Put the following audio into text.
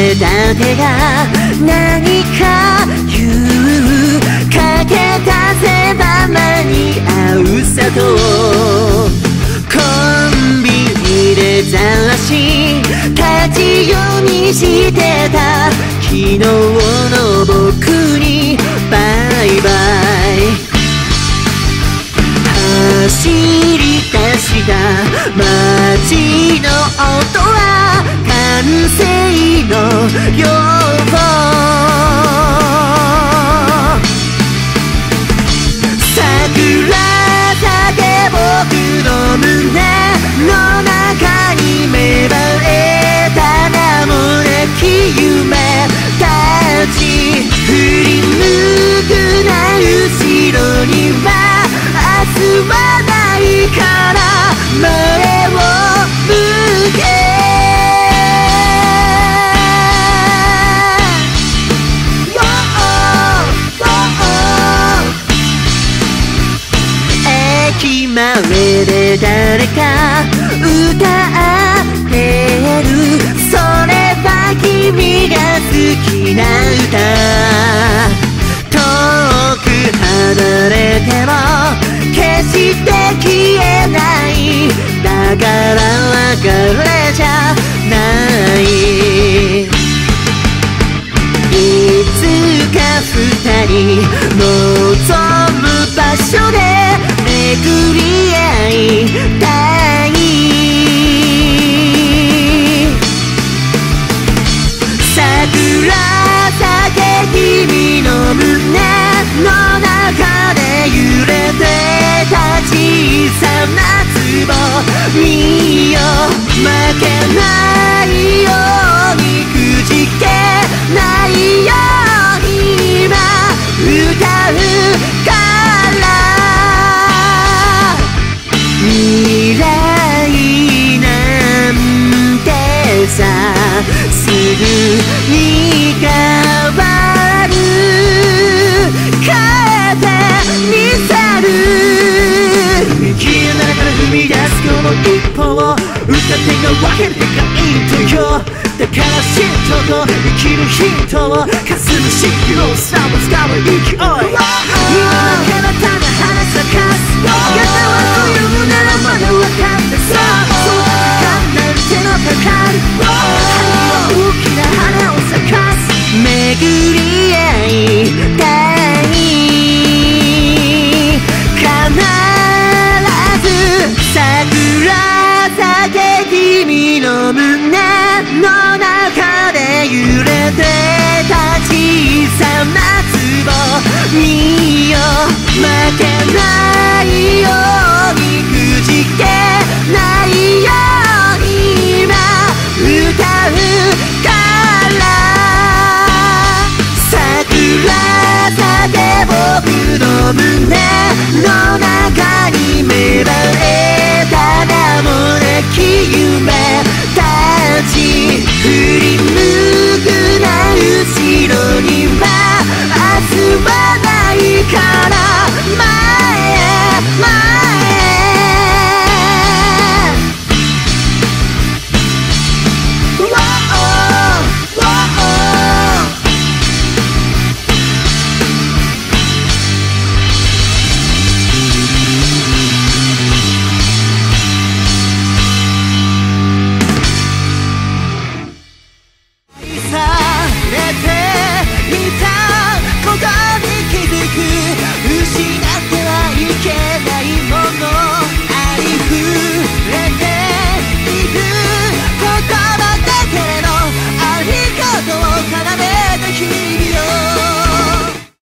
れた手が何か言う、かけ足せば間に合うさと。コンビニで雑誌立ち読みしてた昨日の僕にバイバイ。走り出した街の音は完成の予報。桜咲け僕の胸の中に芽生えた名もなき夢たち。振り向くな後ろには明日はないから前を向け。駅前で誰か歌ってる、それは君が好きな歌。遠く離れても決して消えない、だから別れじゃない。いつか二人望む場所で巡り合いたい。桜咲け君の胸の中で揺れてた小さな壺見よ、負けないようにくじけないように今歌うから。未来なんてさすぐに変わる、変えてみせる。消えながら踏み出すこの一歩を歌ってが分けてがいいとよ。だからシントと生きるヒントをかすむしきのさを使う勢い。今だけはただ花咲かす、やったわというならまだ分かってさ。そう時間なんてのかかる、春には大きな花を咲かす。巡り合いたい、必ず桜咲け君の胸の中で揺れてた小さな壺見よ、負けないようにくじけないように今歌うから。桜咲け僕の胸